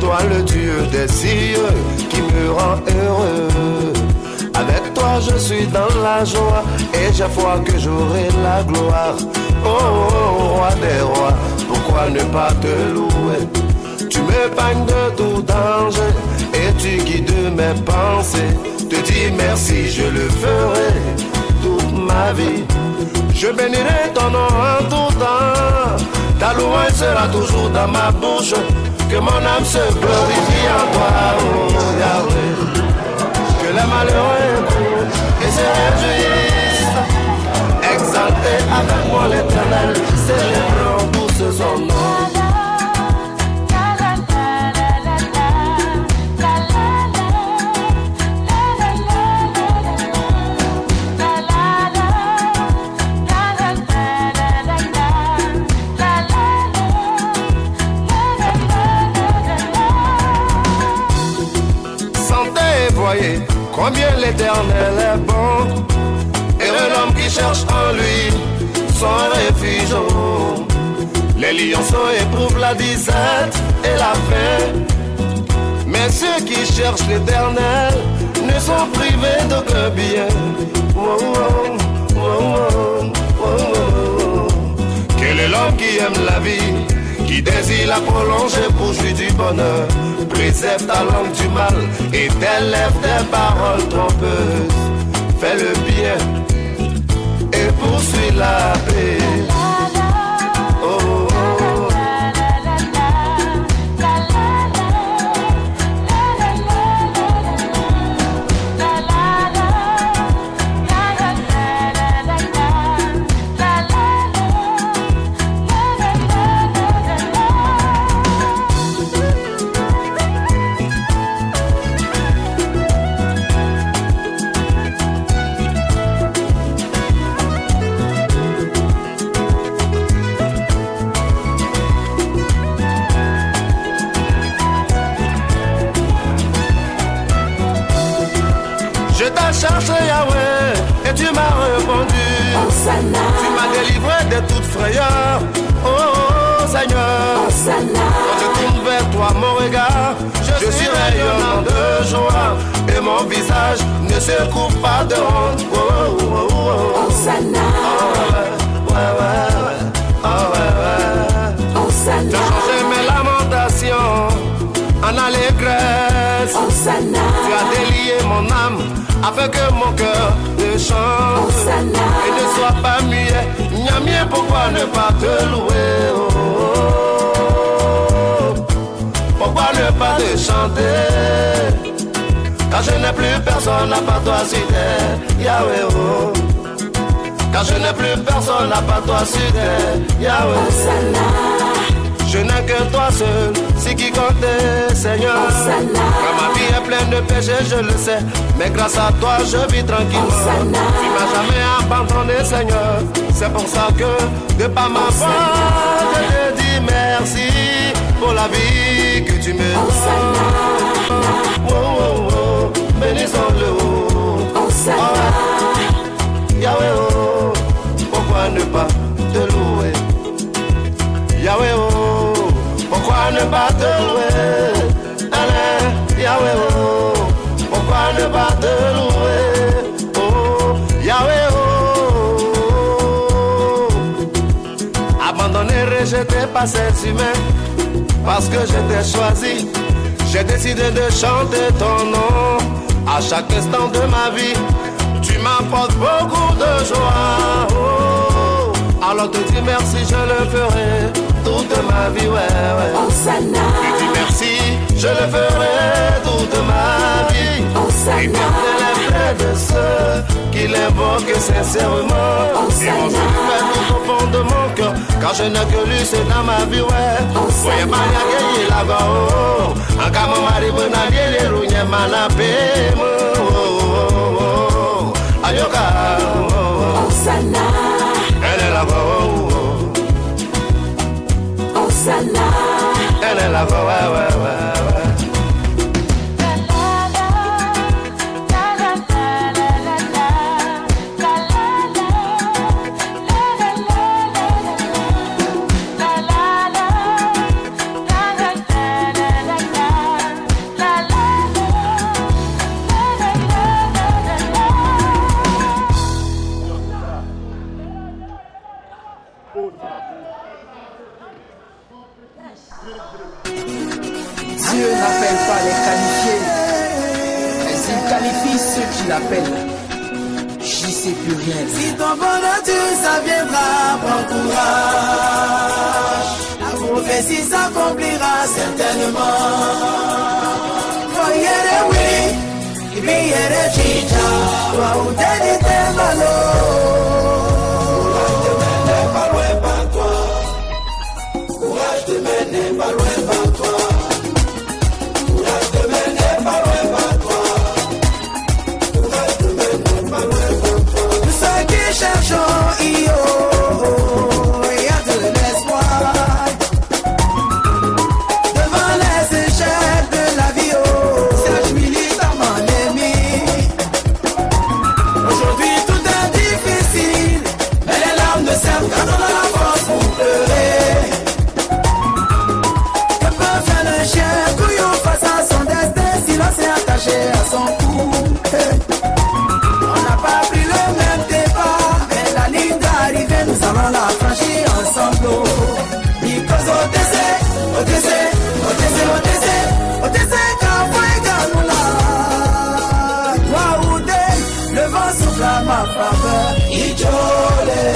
toi le Dieu des cieux qui me rend heureux. Avec toi je suis dans la joie et j'ai foi que j'aurai la gloire. Oh, roi des rois, pourquoi ne pas te louer? Tu m'épargnes de tout danger et tu guides mes pensées. Te dis merci, je le ferai toute ma vie. Je bénirai ton nom en tout temps. Ta louange sera toujours dans ma bouche. Que mon âme se glorifie en toi, oh Yahweh. Que les malheureux écoutent et se réjouissent. Exalté avec moi l'Éternel, célébrons tous son nom. Combien l'Éternel est bon, et l'homme qui cherche en lui son refuge. Les lionceaux éprouvent la disette et la faim, mais ceux qui cherchent l'Éternel ne sont privés d'aucun bien. Oh, oh, oh, oh, oh, oh. Quel est l'homme qui aime la vie, qui désire la prolonger pour jouir du bonheur? Préserve ta langue du mal et tes lèvres des paroles trompeuses. Fais le bien et poursuis la paix. Oh, oh, oh. Cherché Yahweh et tu m'as répondu. Hosanna. Tu m'as délivré de toute frayeur. Oh, oh Seigneur. Hosanna. Quand je tourne vers toi mon regard, je suis rayonnant de joie et mon visage ne se couvre pas de honte. Oh, oh, oh, oh. Hosanna. Oh, ouais, ouais, ouais. Oh, ouais, ouais. Hosanna. J'ai changé mes lamentations en allégresse. Hosanna. Tu as délié mon âme afin que mon cœur te chante. Hosanna. Et ne sois pas muet. Nyamie, pourquoi ne pas te louer? Oh, oh, oh. Pourquoi ne pas te chanter? Car je n'ai plus personne à part toi sur terre, Yahweh. Oh. Car je n'ai plus personne à part toi sur terre, Yahweh. Hosanna. Je n'ai que toi seul, c'est qui compte, Seigneur. Hosanna. Quand ma vie est pleine de péchés, je le sais, mais grâce à toi, je vis tranquillement. Hosanna. Tu m'as jamais abandonné, Seigneur. C'est pour ça que, de par ma foi, je te dis merci pour la vie que tu me donnes. Oh, oh, oh, bénissons-le. Hosanna. Oh, Yahweh, oh, pourquoi ne pas te louer? Yahweh, oh, pourquoi ne pas te louer? Allez, Yahweh, oh, pourquoi ne pas te louer? Oh, Yahweh, oh, abandonné, rejeté par ces humains, parce que je t'ai choisi, j'ai décidé de chanter ton nom. À chaque instant de ma vie, tu m'apportes beaucoup de joie. Oh, alors te dis merci, je le ferai toute ma vie, ouais, ouais. Hosanna. Je dis merci, je le ferai toute ma vie. Hosanna. Et bien près de ceux qui l'invoquent sincèrement. Hosanna. Et mon Dieu fait tout au fond de mon cœur, car je n'ai que lui, c'est dans ma vie, ouais. Voyez pas y la go, en cas mon mari vous n'avez les roues, manapé, ayoka, Hosanna. elle est la go. Hosanna. Elle est là, ouais, ouais, ouais, ouais. tu l'appelles, j'y sais plus rien. Si ton bonheur ça viendra, prends courage. La prophétie s'accomplira certainement. Voyez oui, et puis il y a des chicha, toi ou t'es dit t'es malo. Courage de mener pas loin par toi. Courage de mener pas loin par toi. Courage de mener pas loin par toi. Nous ceux qui cherchons, il y a de l'espoir. Devant les échecs de la vie, Serge militaire mon ennemi. Aujourd'hui tout est difficile, mais les larmes ne servent qu'à donner la force pour pleurer. À son cou, on n'a pas pris le même départ, mais la ligne d'arrivée, nous allons la franchir ensemble. Because OTC, OTC, OTC, OTC, OTC, Kawaii-Ganoula. Toi ou deux, le vent souffle à ma faveur, Ijolé.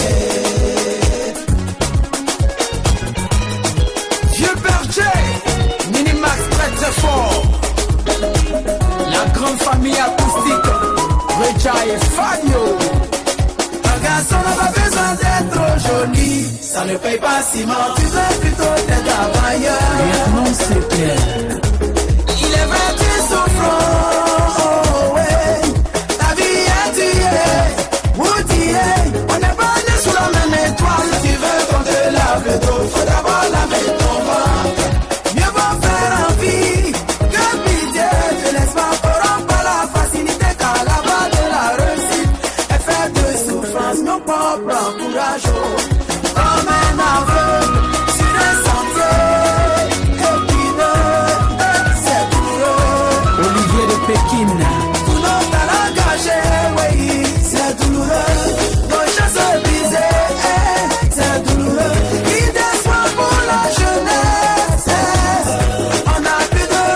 Vieux Berger, Minimax très très fort. La grande famille acoustique, Reja et Fabio. Un garçon n'a pas besoin d'être trop joli, ça ne paye pas ciment, tu dois plutôt être travailleur. Maintenant c'est clair. Il est vrai tu souffres, oh, ouais. Ta vie est tuée, où tu es. On n'est pas né sous la même étoile, tu veux qu'on te lave le dos, faut d'abord laver ton ventre. Mieux vaut faire envie que pitié, te laisse pas corrompre par la facilité, car la bas de la réussite est faite de souffrance, nos propres encourage. Comme un aveugle sur un sentier épineux, c'est douloureux. Olivier de Pékin. Tout nos talents gâchés, oui, c'est douloureux. Nos chances brisées, c'est douloureux. Il d'espoir pour la jeunesse. On n'a plus de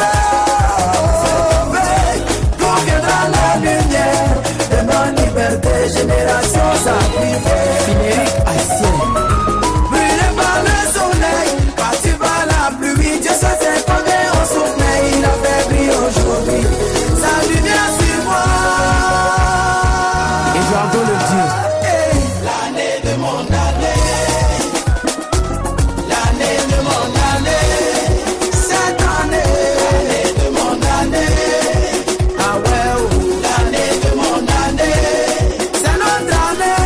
repères. D'où viendra la lumière de nos libertés, génération sacrifiée. Générique haïtien. Brûlé par le soleil, battu par la pluie, Dieu sait combien on souffre, mais il a fait briller aujourd'hui sa lumière sur moi. Eduardo le Dieu. L'année de mon année, l'année de mon année, cette année, l'année de mon année, ah ouais, oh. L'année de mon année, c'est notre année.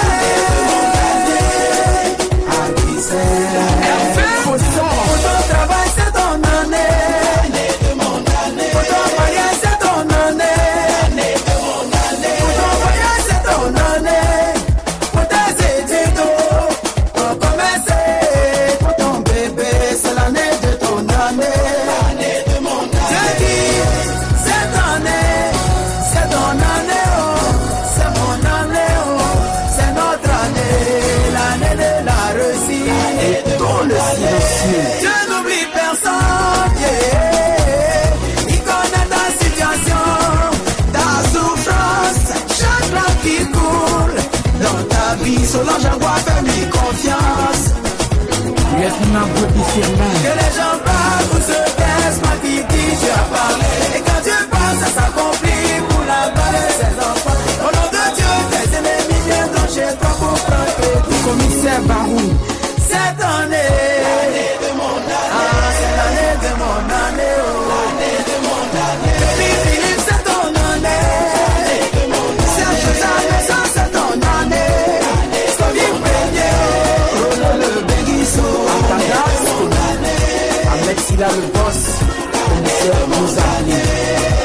Pour ton travail, c'est ton année. Pour ton mariage, c'est ton année. Pour ton voyage, c'est ton année. Pour tes études, pour commencer. Pour ton bébé, c'est l'année de ton année. Je dis, cette année, c'est ton année, oh. C'est mon année, oh. C'est notre année. L'année de la réussite. Dans le silencieux. Je n'oublie personne, yeah. Il connaît ta situation, ta souffrance, chaque larme qui coule dans ta vie. Solange Angoua, fais-lui confiance. Lieutenant Bobby Firmin. Que les gens parlent ou se taisent, ma qui dit tu as parlé. Et quand Dieu parle, ça s'accomplit pour la gloire de ses enfants. Au nom de Dieu, tes ennemis viendront chez toi pour prendre tes Commissaire Barou. cette année. Ah, c'est l'année de mon année, oh. Depuis Philippe, c'est ton année. Serge Zamessa, c'est ton année. Scovier Premier, oh, le Béguisso. Atagas. Avec Silla le boss. Commissaire Mouzali.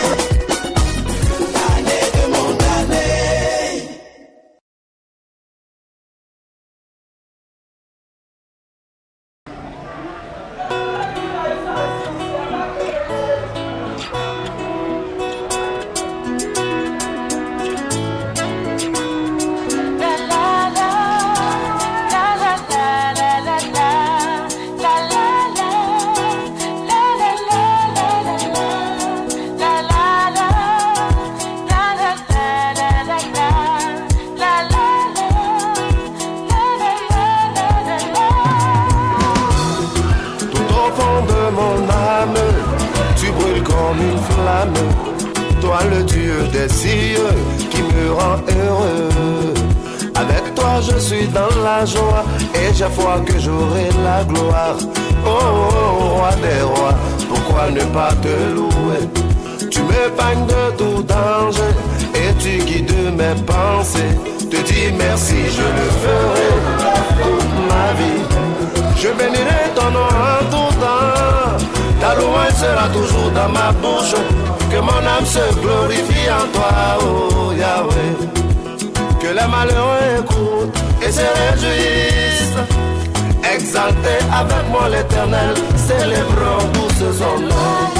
des cieux qui me rend heureux. Avec toi je suis dans la joie et j'ai foi que j'aurai la gloire. Oh, roi des rois, pourquoi ne pas te louer? Tu m'épargnes de tout danger et tu guides mes pensées. Te dis merci, je le ferai toute ma vie. Je bénirai ton nom en tout temps. Ta louange sera toujours dans ma bouche. Que mon âme se glorifie en toi, oh Yahweh. Que les malheureux écoutent et se réjouissent. Exalté avec moi l'Éternel, célébrons tous son nom.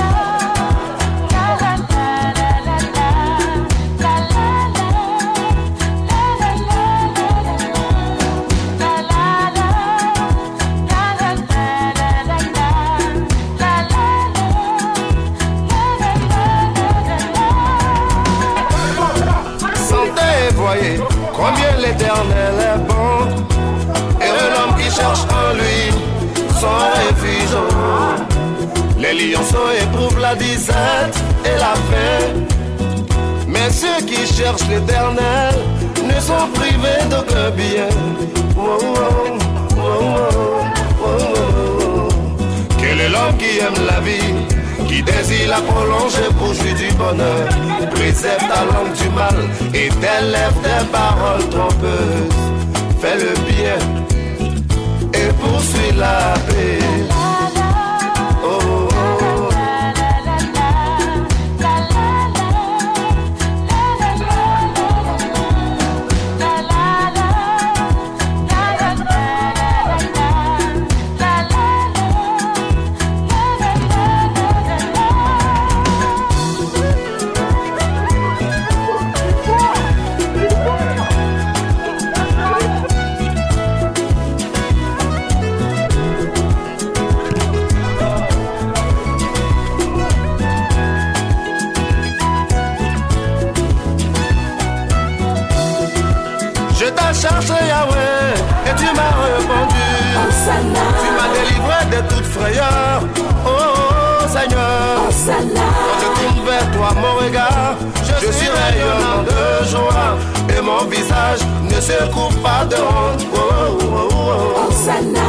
Voyez combien l'Éternel est bon. Heureux l'homme qui cherche en lui son refuge. Les lionceaux éprouvent la disette et la faim, mais ceux qui cherchent l'Éternel ne sont privés d'aucun bien. Oh, oh, oh, oh, oh, oh. Quel est l'homme qui aime la vie, qui désire la prolonger pour jouir du bonheur? Préserve ta langue du mal et tes lèvres des paroles trompeuses. Fais le bien et poursuis la paix. Oh, oh, oh. Cherché Yahweh et tu m'as répondu. Hosanna. Tu m'as délivré de toute frayeur. Oh Seigneur, Hosanna. quand je tourne vers toi mon regard, je suis rayonnant de joie et mon visage ne se couvre pas de honte. Oh, oh, oh, oh. Hosanna.